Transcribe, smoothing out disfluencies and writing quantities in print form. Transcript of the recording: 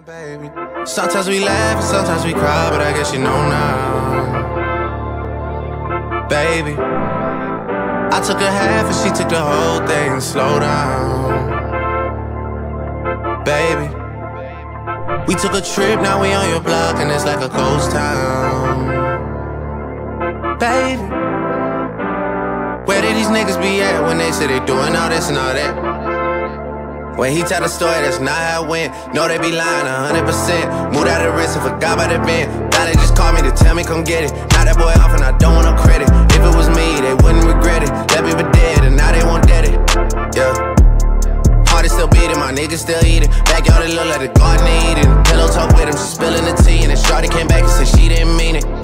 Baby, sometimes we laugh and sometimes we cry, but I guess you know now. Baby, I took a half and she took the whole thing. Slow down. Baby, we took a trip, now we on your block and it's like a ghost town. Baby, where did these niggas be at when they say they doing all this and all that? When he tell the story, that's not how it went. No, they be lying 100%. Moved out of the wrist and forgot about the bend. Now they just call me to tell me come get it. Now that boy off and I don't want no credit. If it was me, they wouldn't regret it. Left me for dead and now they won't dead it. Yeah. Heart is still beating, my niggas still eating. Backyard it look like the garden they eating. Pillow talk with him, she spilling the tea. And then shorty came back and said she didn't mean it.